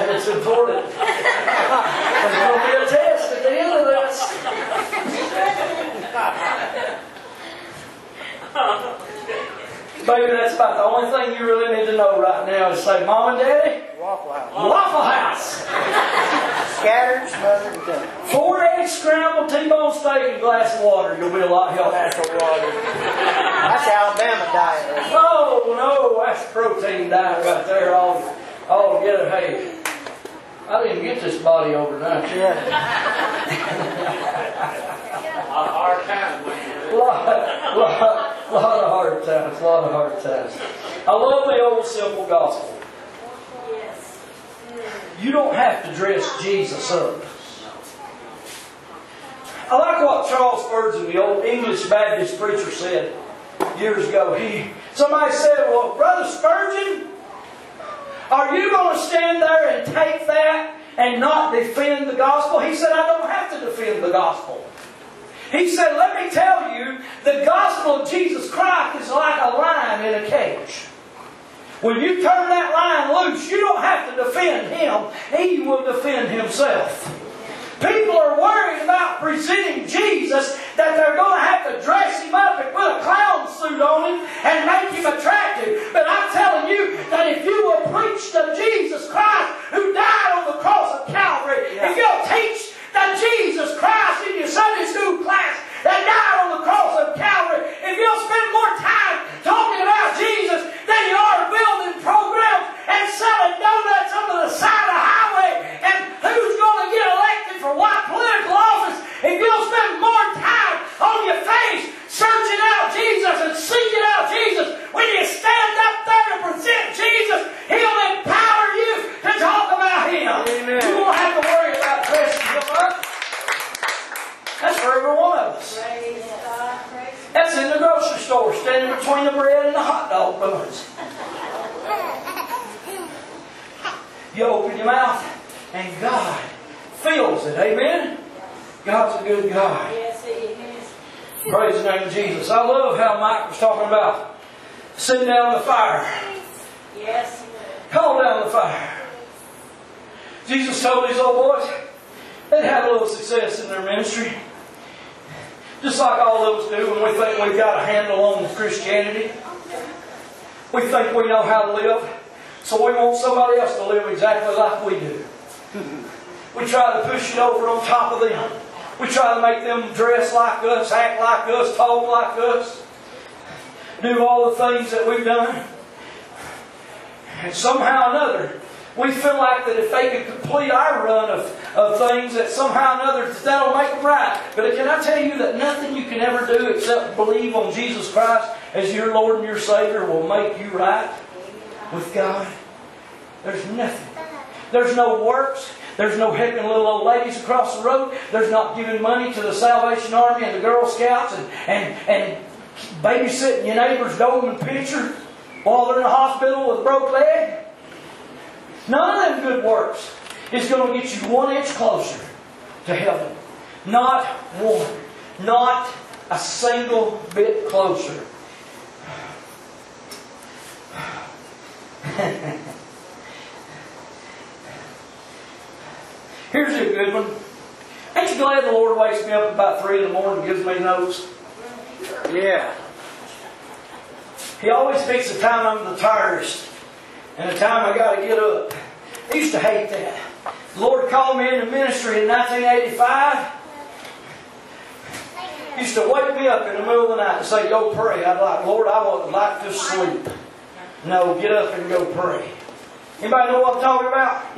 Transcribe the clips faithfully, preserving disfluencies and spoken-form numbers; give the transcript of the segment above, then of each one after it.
and it's important. There's going to be a test at the end of this. Baby, that's about the only thing you really need to know right now is say, Mom and Daddy, Waffle House. Waffle House. Scattered, smothered, and done. Four eggs scrambled, T-bone steak, and a glass of water. You'll be a lot healthier. Glass of water. That's Alabama diet. Oh, no, that's protein diet right there all, all together. Hey, I didn't get this body overnight. Yeah. A hard time when you lot, lot, lot of hard times, lot of hard times. I love the old simple gospel. Yes. You don't have to dress Jesus up. I like what Charles Spurgeon, the old English Baptist preacher, said years ago. He, somebody said, well, Brother Spurgeon, are you going to stand there and take that and not defend the gospel? He said, I don't have to defend the gospel. He said, let me tell you, the gospel of Jesus Christ is like a lion in a cage. When you turn that lion loose, you don't have to defend him. He will defend himself. People are worried about presenting Jesus, that they're going to have to dress him up and put a clown suit on him and make him attractive. But I'm telling you that if you will preach the Jesus Christ who died on the cross of Calvary, Yeah. if you'll teach the Jesus Christ in your Sunday school class that died on the cross of Calvary, if you'll spend more time talking about Jesus than you are building programs and selling donuts on the side of the highway and who's going to get elected for what political office, if you'll spend more time on your face searching out Jesus and seeking out Jesus, when you stand up there to present Jesus, He'll empower you to talk about Him. Amen. You won't have to worry about dressing Him up. That's for every one of us. Praise God. Praise God. That's in the grocery store, standing between the bread and the hot dog buns. You open your mouth and God fills it. Amen? God's a good God. Yes, He is. Praise the name of Jesus. I love how Mike was talking about sitting down the fire. Yes. Call down the fire. Jesus told these old boys they'd have a little success in their ministry. Just like all of us do when we think we've got a handle on Christianity. We think we know how to live, so we want somebody else to live exactly like we do. We try to push it over on top of them. We try to make them dress like us, act like us, talk like us, do all the things that we've done. And somehow or another, we feel like that if they could complete our run of, of things, that somehow or another that'll make them right. But can I tell you that nothing you can ever do except believe on Jesus Christ as your Lord and your Savior will make you right with God? There's nothing. There's no works. There's no helping little old ladies across the road. There's not giving money to the Salvation Army and the Girl Scouts and, and, and babysitting your neighbor's Goldman pitcher while they're in the hospital with a broke leg. None of them good works is going to get you one inch closer to heaven. Not one. Not a single bit closer. Here's a good one. Ain't you glad the Lord wakes me up about three in the morning and gives me notes? Yeah. He always picks the time I'm the tiredest and the time I got to get up. I used to hate that. The Lord called me into ministry in nineteen eighty-five. He used to wake me up in the middle of the night and say, go pray. I'd like, Lord, I would like to sleep. No, get up and go pray. Anybody know what I'm talking about?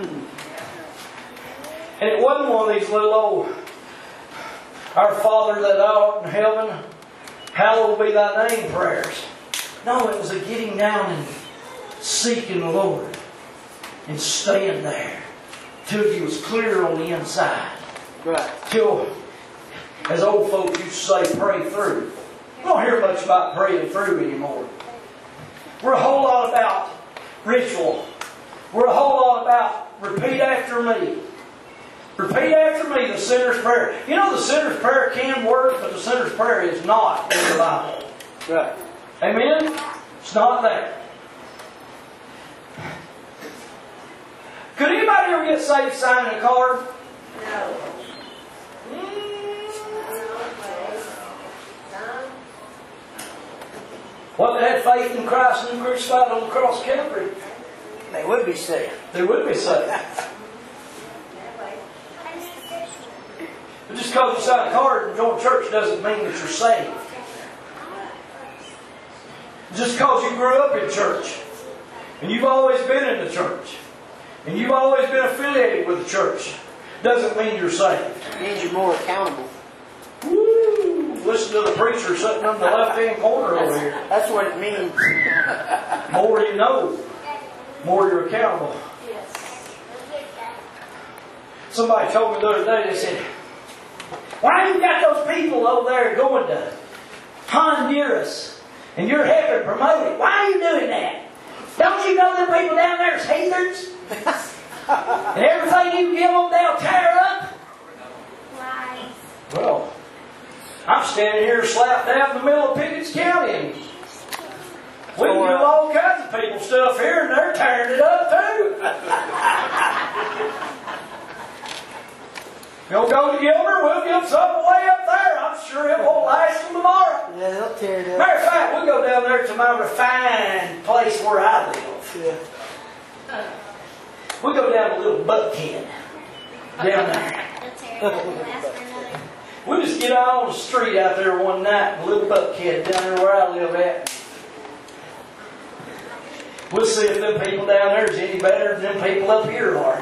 And it wasn't one of these little old, our Father that art in heaven, hallowed be thy name prayers. No, it was a getting down and seeking the Lord and staying there till He was clear on the inside. Right. Till, as old folks used to say, pray through. We don't hear much about praying through anymore. We're a whole lot about ritual. We're a whole lot about repeat after me. Repeat after me the sinner's prayer. You know the sinner's prayer can work, but the sinner's prayer is not in the Bible. Right. Amen? It's not there. Could anybody ever get saved signing a card? No. Well, they had faith in Christ and crucified on the cross of Calvary, They would be saved. they would be saved. But just because you sign a card and join church doesn't mean that you're saved. Just because you grew up in church, and you've always been in the church, and you've always been affiliated with the church, doesn't mean you're saved. It means you're more accountable. Woo! Listen to the preacher sitting on the left-hand corner over here. That's what it means. More you know, more you're accountable. Yes. Somebody told me the other day, they said, why you got those people over there going to Honduras and you're helping promote it? Why are you doing that? Don't you know them people down there is heathens? And everything you give them, they'll tear up? Lies. Well, I'm standing here slapped down in the middle of Pickens County, and we can do all kinds of people stuff here, and they're tearing it up too. You'll go to Gilbert, we'll give something way up there. I'm sure it won't last till tomorrow. Yeah, they'll tear it up. Matter of fact, we'll go down there to my refined place where I live. Yeah. We'll go down to Little Buckhead. Down there. We'll just get out on the street out there one night in Little Buckhead down there where I live at. We'll see if them people down there is any better than them people up here are.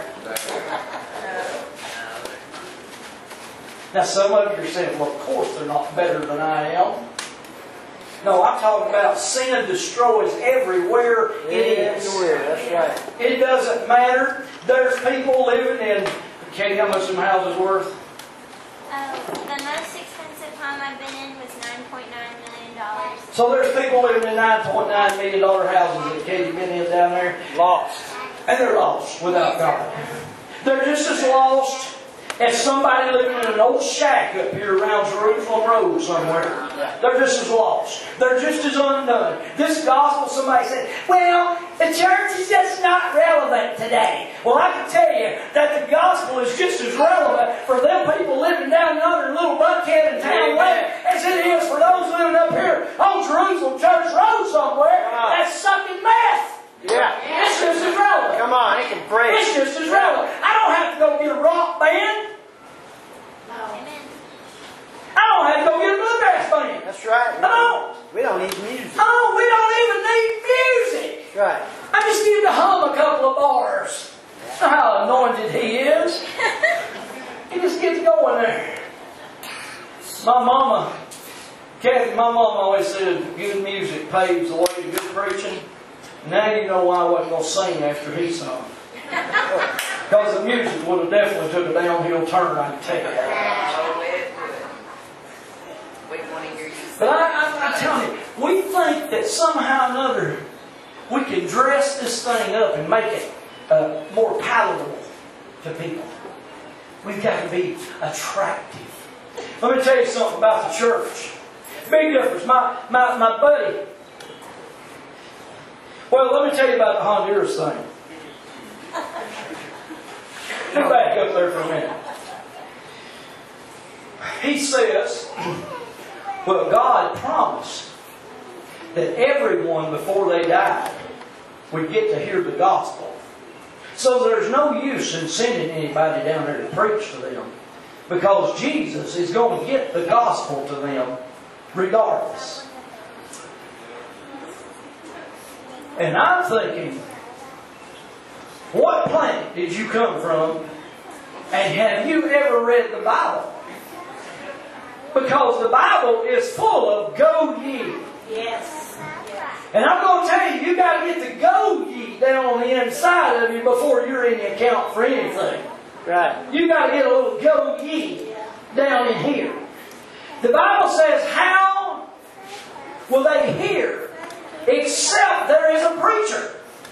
Now some of you are saying, well, of course they're not better than I am. No, I'm talking about sin destroys everywhere it is. Everywhere, that's right. It doesn't matter. There's people living in, Katie, how much some houses worth? Uh, the most expensive home I've been in was nine point nine million dollars. So there's people living in nine point nine million dollar houses that Katie been in down there. Lost. And they're lost without God. They're just as lost as somebody living in an old shack up here around Jerusalem Road somewhere. They're just as lost. They're just as undone. This gospel, somebody said, well, the church is just not relevant today. Well, I can tell you that the gospel is just as relevant for them people living down yonder in Little Buckhead and Town Lake as it is for those living up here on Jerusalem Church Road somewhere that's sucking meth. Yeah. It's just as relevant. Come on, it can break. It's just as relevant. I don't have to go get a rock band. Amen. I don't have to go get a bluegrass band. That's right. I don't. We don't need music. Oh, we don't even need music. That's right. I just need to hum a couple of bars. That's how anointed he is. He just gets going there. My mama, Kathy, my mama always said good music paves the way to good preaching. Now you know why I wasn't going to sing after he sung. Because the music would have definitely took a downhill turn, I can tell you that. But I, I, I tell you, we think that somehow or another we can dress this thing up and make it uh, more palatable to people. We've got to be attractive. Let me tell you something about the church. Big difference. My, my, my buddy. Well, let me tell you about the Honduras thing. Get back up there for a minute. He says, well, God promised that everyone before they died would get to hear the gospel. So there's no use in sending anybody down there to preach to them, because Jesus is going to get the gospel to them regardless. And I'm thinking, what planet did you come from? And have you ever read the Bible? Because the Bible is full of go ye. Yes. And I'm going to tell you, you got to get the go ye down on the inside of you before you're in the account for anything. Right. You got to get a little go ye down in here. The Bible says, how will they hear except there is a preacher?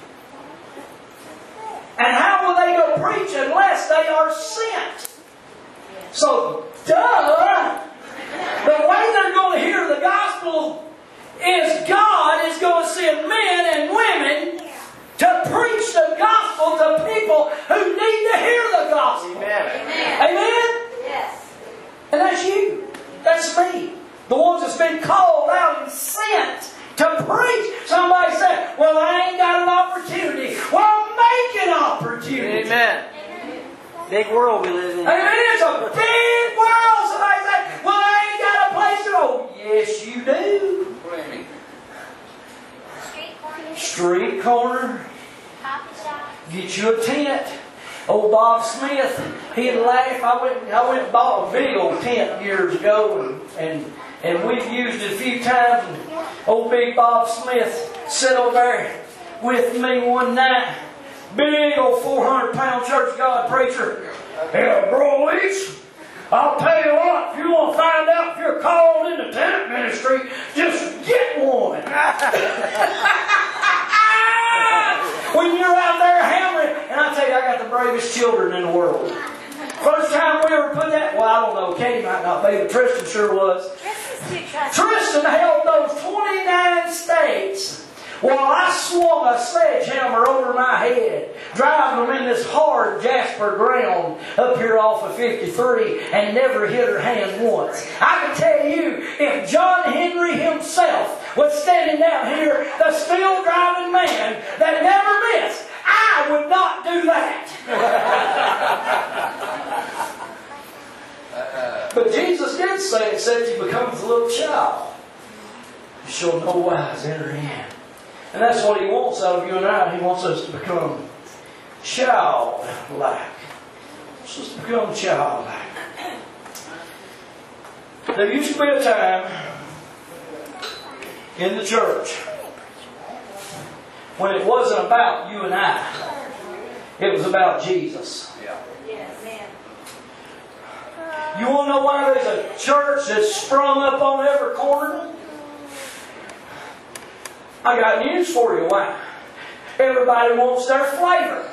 And how will they go preach unless they are sent? So, duh! The way they're going to hear the gospel is God is going to send men and women to preach the gospel gospel to people who need to hear the gospel. Amen. Amen? Yes. And that's you. That's me. The ones that's been called out and sent to preach. Somebody said, well, I ain't got an opportunity. Well, make an opportunity. Amen. Big world we live in. Amen. It's a big world. Somebody said, well, I ain't got a place to go. Yes, you do. Plenty. Street corner, Street corner. coffee shop. Get you a tent. Old Bob Smith, he'd laugh. I went, I went and bought a big old tent years ago, and, and and we've used it a few times. And old Big Bob Smith sat over there with me one night. Big old four hundred pound church of God preacher. Yeah, Bro Leach, I'll tell you what, if you want to find out if you're called in the tent ministry, just get one. When you're out there hammering, and I tell you, I got the bravest children in the world. First time we ever put that, well, I don't know, Katie might not be, but Tristan sure was. Tristan's too trusty. Tristan held those twenty-nine states while I swung a sledgehammer over my head, driving them in this hard jasper ground up here off of fifty-three, and never hit her hand once. I can tell you, if John Henry himself was standing down here, the steel driving man that never missed, I would not do that. But Jesus did say, except he becomes a little child, you shall no wise enter in. And that's what he wants out of you and I. He wants us to become childlike. He wants us to become childlike. There used to be a time in the church when it wasn't about you and I. It was about Jesus. Yes. You want to know why there's a church that's sprung up on every corner? I got news for you. Why? Everybody wants their flavor.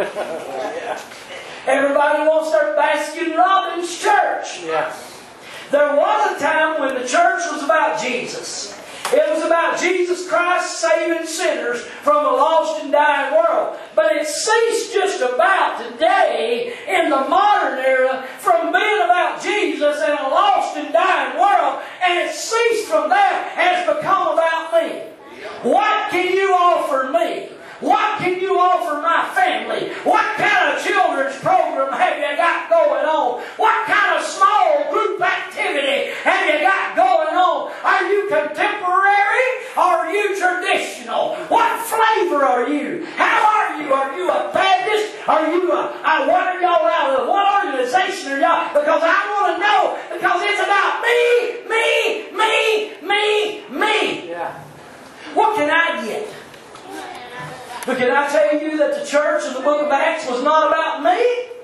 Everybody wants their Baskin Robbins church. Yes. There was a time when the church was about Jesus. It was about Jesus Christ saving sinners from a lost and dying world. But it ceased just about today in the modern era from being about Jesus and a lost and dying world. And it ceased from that and it's become about me. What can you offer me? What can you offer my family? What kind of children's program have you got going on? What kind of small group activity have you got going on? Are you contemporary or are you traditional? What flavor are you? How are you? Are you a Baptist? Are you a, a what are y'all out of? What organization are y'all? Because I want to know. Because it's about me, me, me, me, me. Yeah. What can I get? But can I tell you that the church in the book of Acts was not about me?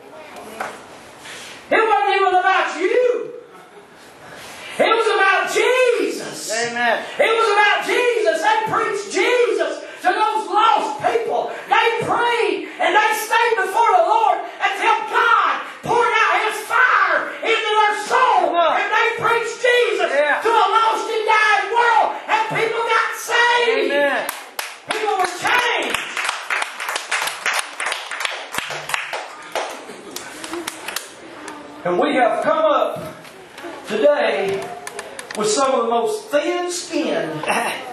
It wasn't even about you. It was about Jesus. Amen. It was about Jesus. They preached Jesus to those lost people. They prayed and they stayed before the Lord until God poured out His fire into their soul. And they preached Jesus Yeah. to a lost and dying world. And people got saved. Amen. People were changed. And we have come up today with some of the most thin-skinned,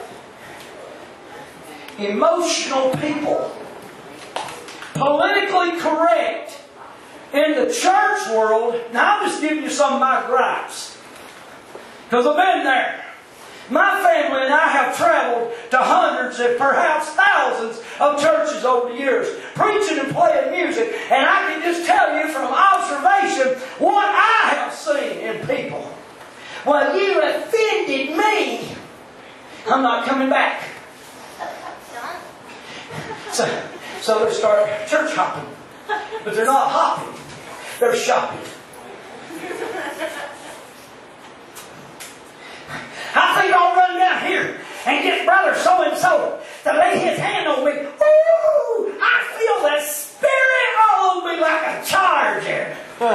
emotional people, politically correct in the church world. Now I'm just giving you some of my gripes, because I've been there. My family and I have traveled to hundreds and perhaps thousands of churches over the years, preaching and playing music. And I can just tell you from observation what I have seen in people. Well, you offended me. I'm not coming back. So, so they start church hopping. But they're not hopping. They're shopping. I think I'll run down here and get brother so-and-so to lay his hand on me. Ooh! I feel the Spirit all over me like a charger.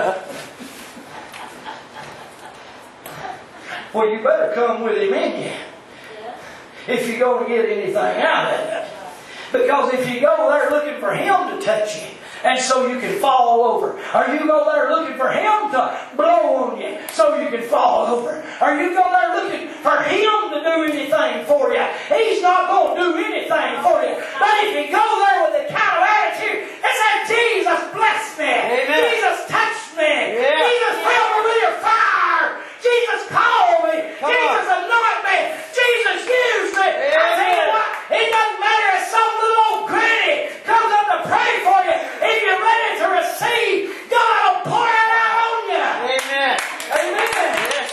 Well, you better come with him in you if you're going to get anything out of it. Because if you go there looking for Him to touch you, and so you can fall over, or you go there looking for Him to blow on you so you can fall over, or you go there looking for Him to do anything for you, He's not going to do anything for you. But if you go there with the kind of attitude that says, Jesus bless me, Amen. Jesus touched me, Yeah. Jesus filled me with your fire, Jesus called me, Come Jesus on. anointed me, Jesus used me. I tell you what, it doesn't matter if some little old granny comes up to pray for you. If you're ready to receive, God will pour it out on you. Amen. Amen. Yes.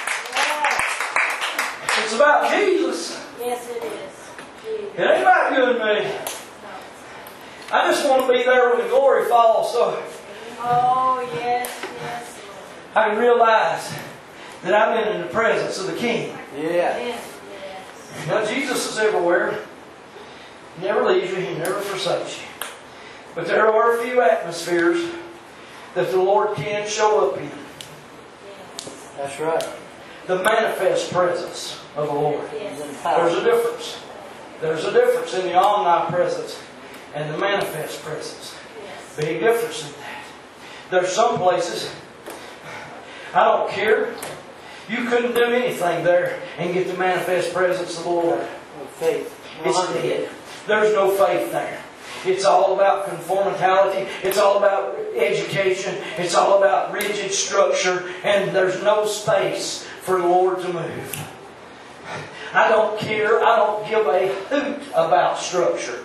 It's about Jesus. Yes, it is. It ain't about you and me. I just want to be there when the glory falls so Oh, yes, yes. I can realize that I've been in the presence of the King. Yeah. Yes, yes. Now, Jesus is everywhere. He never leaves you. He never forsakes you. But there are a few atmospheres that the Lord can show up in. That's right. The manifest presence of the Lord. Yes. There's a difference. There's a difference in the omnipresence and the manifest presence. Yes. Big difference in that. There's some places, I don't care. You couldn't do anything there and get the manifest presence of the Lord. With faith. It's dead. There's no faith there. It's all about conformity. It's all about education. It's all about rigid structure. And there's no space for the Lord to move. I don't care. I don't give a hoot about structure.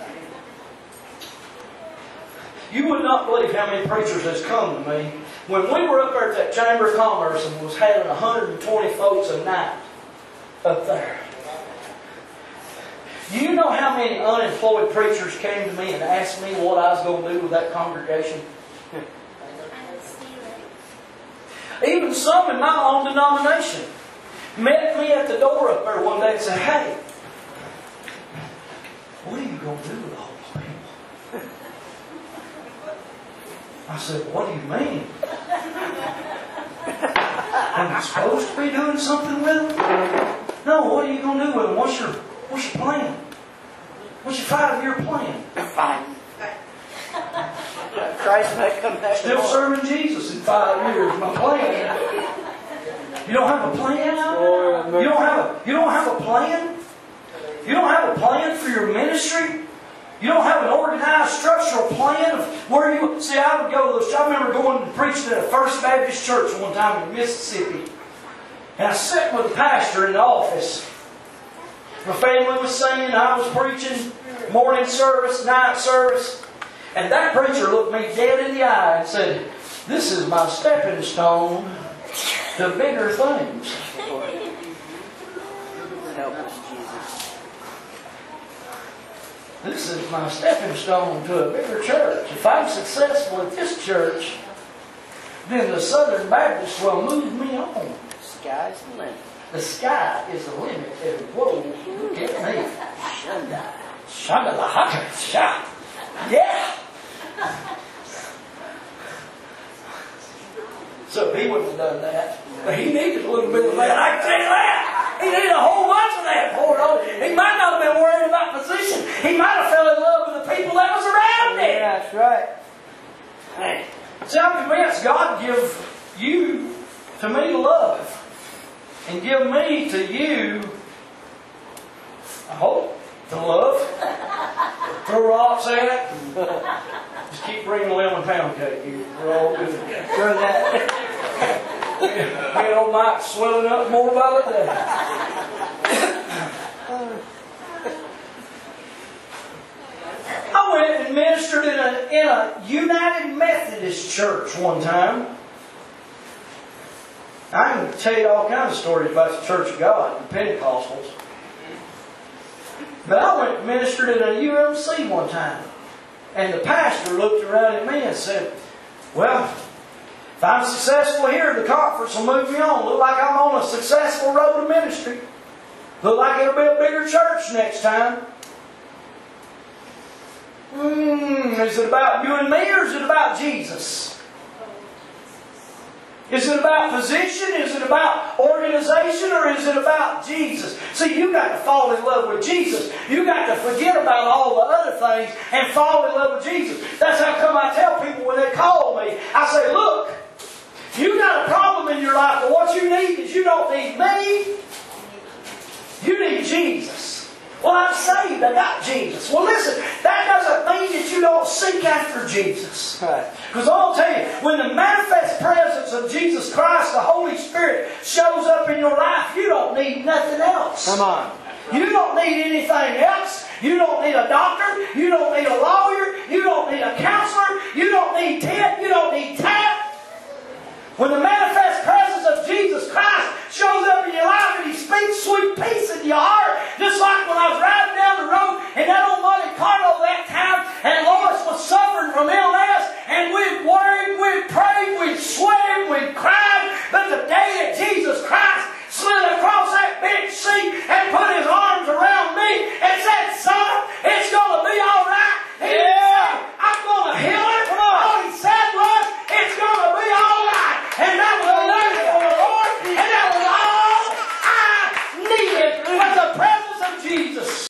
You would not believe how many preachers has come to me. When we were up there at that Chamber of Commerce and was having one hundred twenty folks a night up there. You know how many unemployed preachers came to me and asked me what I was going to do with that congregation? I would steal it. Even some in my own denomination met me at the door up there one day and said, "Hey, what are you going to do with all these people?" I said, "What do you mean? Am I supposed to be doing something with them? No, what are you going to do with them? What's your, what's your plan? What's your five-year plan?" Fine. Christ might come back. Still tomorrow. serving Jesus in five years. My plan. You don't have a plan? You don't have a, you don't have a plan? You don't have a plan for your ministry? You don't have an organized structural plan of where you... See, I would go to those... I remember going and preaching at a First Baptist church one time in Mississippi. And I sat with the pastor in the office. My family was singing, I was preaching, morning service, night service. And that preacher looked me dead in the eye and said, "This is my stepping stone to bigger things." Help us, Jesus. This is my stepping stone to a bigger church. If I'm successful at this church, then the Southern Baptist will move me on. Sky's the limit. The sky is the limit. And whoa, look at me. Shanda. Shanda la haka. Sha. Yeah. So he wouldn't have done that. But he needed a little bit of that. I can tell you that. He needed a whole bunch of that poured on him. He might not have been worried about position. He might have fell in love with the people that was around him. Yeah, that's right. Hey. See, I'm convinced God give you to me love. And give me to you, I hope, to love. Throw rocks at it. Just keep bringing lemon pound cake. We're all good. Throw that. Me and old Mike swelling up more by the day. I went and ministered in a, in a United Methodist church one time. I can tell you all kinds of stories about the Church of God and Pentecostals. But I went and ministered in a U M C one time. And the pastor looked around at me and said, "Well, if I'm successful here, the conference will move me on. Look like I'm on a successful road to ministry. Look like it'll be a bigger church next time." Hmm, is it about you and me or is it about Jesus? Is it about position? Is it about organization? Or is is it about Jesus? See, you got to fall in love with Jesus. You got to forget about all the other things and fall in love with Jesus. That's how come I tell people when they call me, I say, look, you got a problem in your life, but what you need is you don't need me. You need Jesus. Well, I'm saved. I got Jesus. Well, listen, that doesn't mean that you don't seek after Jesus. Right. Because I'll tell you, when the manifest presence of Jesus Christ, the Holy Spirit, shows up in your life, you don't need nothing else. Come on. You don't need anything else. You don't need a doctor. You don't need a lawyer. You don't need a counselor. You don't need tit. You don't need tap. When the manifest presence of Jesus Christ